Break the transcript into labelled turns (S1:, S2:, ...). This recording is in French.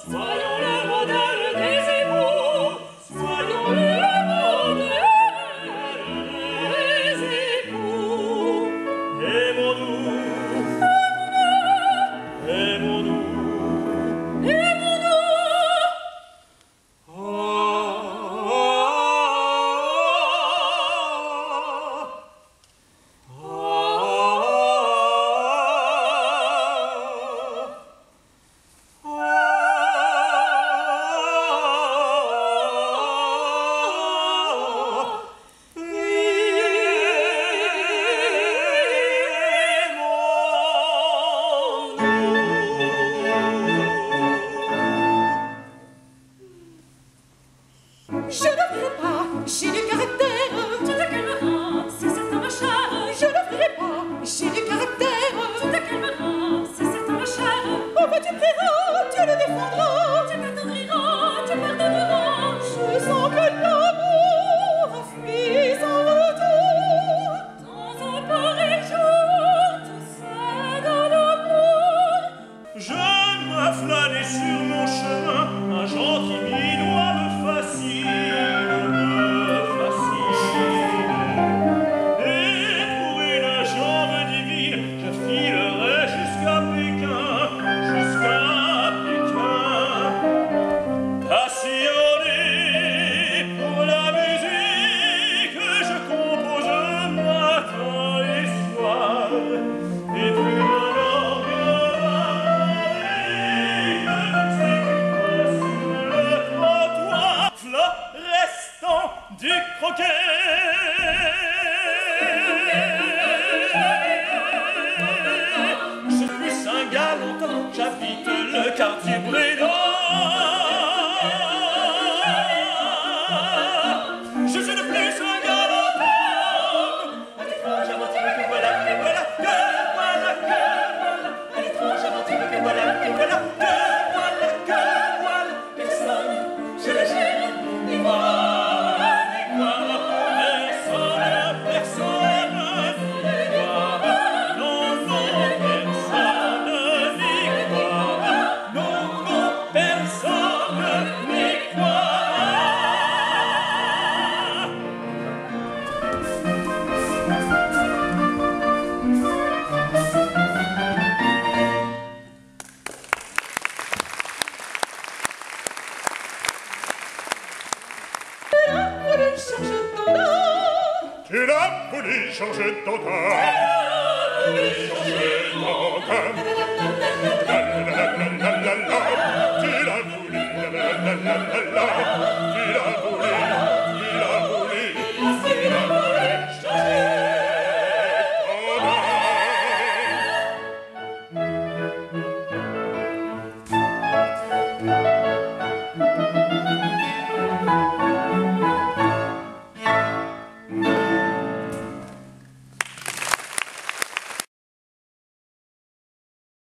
S1: soyons le modèle des époux, soyons le modèle des époux. Aimons-nous, aimons-nous, aimons-nous.
S2: Je ne ferai pas, j'ai du caractère.
S1: Tu te calmeras, c'est certain ma chère.
S2: Je ne ferai pas, j'ai du caractère.
S1: Tu te calmeras, c'est certain ma chère.
S2: Oh, bah, tu plairas, tu le défendras.
S1: Tu t'attendriras, tu pardonneras.
S2: Je sens que l'amour a fui sans retour.
S1: Dans un pareil jour, tout ça dans l'amour.
S3: Je dois flâner sur mon chemin, un gentil minois me fascine, me fascine. Et pour une jambe divine, je filerai jusqu'à Pékin, jusqu'à Pékin. Passionné pour la musique, je compose matin et soir. Et plus mon orgue restant du croquet. Je suis plus un galant homme, j'habite le quartier brédant. Je suis de plus un galant homme, un étrange aventure que voilà, que voilà, que voilà, que voilà, un étrange aventure que voilà, que voilà, que voilà, que voilà, personne, je la gère, ni moi, ni quoi, personne, personne, ni quoi, non, non, personne, ni quoi, non, non, personne, ni quoi.
S2: Tu l'as voulu changer ton âme.
S3: Tu l'as voulu changer ton âme.
S2: Tu l'as voulu changer ton âme.